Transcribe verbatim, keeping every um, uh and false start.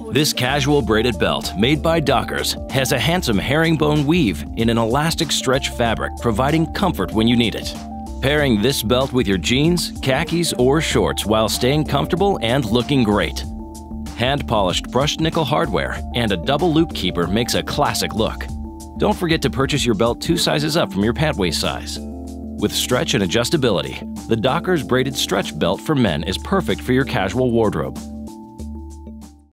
This casual braided belt, made by Dockers, has a handsome herringbone weave in an elastic stretch fabric, providing comfort when you need it. Pairing this belt with your jeans, khakis, or shorts while staying comfortable and looking great. Hand-polished brushed nickel hardware and a double loop keeper makes a classic look. Don't forget to purchase your belt two sizes up from your pant waist size. With stretch and adjustability, the Dockers Braided Stretch Belt for men is perfect for your casual wardrobe.